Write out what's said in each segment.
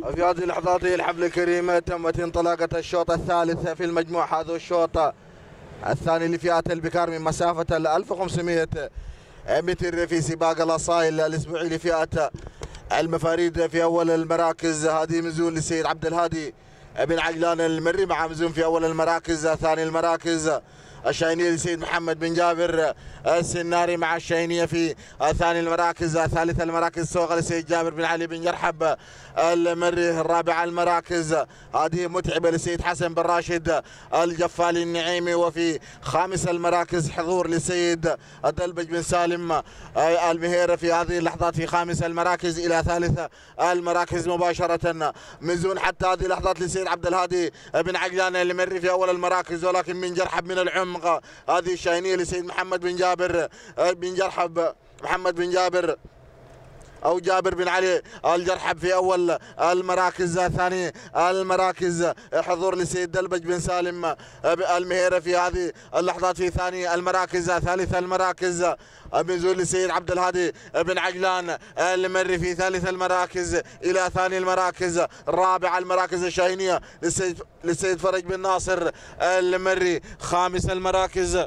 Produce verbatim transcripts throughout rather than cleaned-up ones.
في هذه اللحظات الحفل الكريم تمت انطلاقة الشوط الثالث في المجموع. هذا الشوط الثاني لفئات البكار من مسافة ألف وخمسمئة متر في سباق الأصائل الأسبوعي لفئة المفاريد. في أول المراكز هذه مزون للسيد عبد الهادي بن عجلان المري مع مزون في أول المراكز. ثاني المراكز الشاهينية لسيد محمد بن جابر السناري مع الشاهينية في ثاني المراكز. ثالث المراكز سوق لسيد جابر بن علي بن جرحب المري. الرابع المراكز هذه متعبة لسيد حسن بن راشد الجفالي النعيمي. وفي خامس المراكز حضور لسيد الدلبج بن سالم المهيرة في هذه اللحظات في خامس المراكز. إلى ثالث المراكز مباشرة مزون حتى هذه اللحظات لسيد عبد الهادي بن عجلان المري في أول المراكز، ولكن من جرحب من العمق هذه الشاهينية لسيد محمد بن جابر بن جرحب محمد بن جابر أو جابر بن علي الجرحب في أول المراكز. ثاني المراكز حضور لسيد دلبج بن سالم المهيرة في هذه اللحظات في ثاني المراكز. ثالث المراكز مزون لسيد عبد الهادي بن عجلان المري في ثالث المراكز. إلى ثاني المراكز. رابع المراكز الشاهينية لسيد لسيد فرج بن ناصر المري. خامس المراكز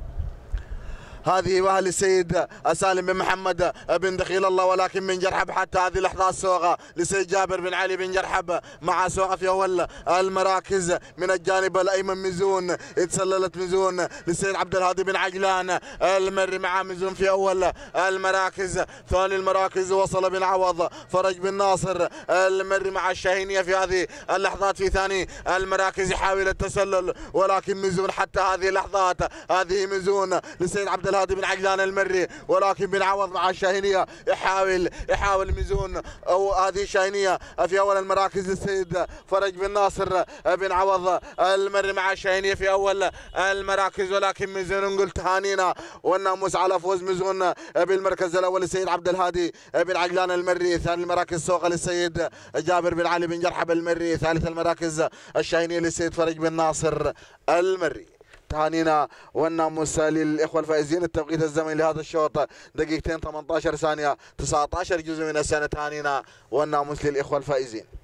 هذه واهل السيد سالم بن محمد بن دخيل الله، ولكن من جرحب حتى هذه اللحظات سوغه لسيد جابر بن علي بن جرحب مع سوغه في اول المراكز. من الجانب الايمن مزون اتسللت مزون لسيد عبد الهادي بن عجلان المري مع مزون في اول المراكز. ثاني المراكز وصل بن عوض فرج بن ناصر المري مع الشاهينية في هذه اللحظات في ثاني المراكز يحاول التسلل، ولكن مزون حتى هذه اللحظات. هذه مزون لسيد عبد الهادي بن عجلان المري، ولكن بن عوض مع الشاهينية يحاول يحاول مزون او هذه الشاهينية في اول المراكز للسيد فرج بن ناصر بن عوض المري مع الشاهينية في اول المراكز، ولكن مزون قلت هانينا والناموس على فوز مزون بالمركز الاول للسيد عبد الهادي بن عجلان المري. ثاني المراكز سوق للسيد جابر بن علي بن جرحب المري. ثالث المراكز الشاهينية للسيد فرج بن ناصر المري. تهانينا والناموس للاخوه الفائزين. التوقيت الزمني لهذا الشوط دقيقتين ثمانية عشر ثانيه تسعة عشر جزء من السنه. تهانينا والناموس للاخوه الفائزين.